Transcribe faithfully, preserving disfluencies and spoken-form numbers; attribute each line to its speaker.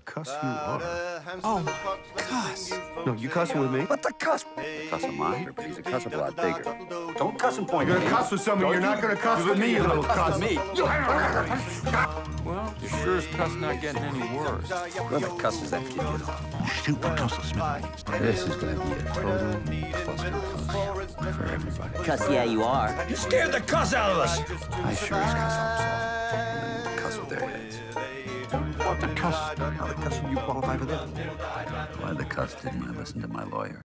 Speaker 1: cuss you are.
Speaker 2: Oh, cuss.
Speaker 1: No, you cussing with me?
Speaker 3: What the cuss? The cuss of mine? But he's a cuss a lot bigger.
Speaker 1: Don't cuss and point.
Speaker 4: You're
Speaker 1: at
Speaker 4: gonna
Speaker 1: me.
Speaker 4: cuss with somebody. You're not gonna cuss
Speaker 1: Look
Speaker 4: with
Speaker 1: at
Speaker 4: me, you little cuss.
Speaker 1: me.
Speaker 2: Well, you sure as cuss not getting any worse.
Speaker 3: Well, the cuss is after you get off.
Speaker 1: Super cuss Smith.
Speaker 3: This is gonna be a total clusterfuck for everybody.
Speaker 5: Cuss, yeah, you are.
Speaker 3: You scared the cuss out of us!
Speaker 1: I sure as cuss up some.
Speaker 3: And then cuss with their heads.
Speaker 1: What the cuss? How the cuss are you qualify for this?
Speaker 3: Why the cuss didn't I listen to my lawyer?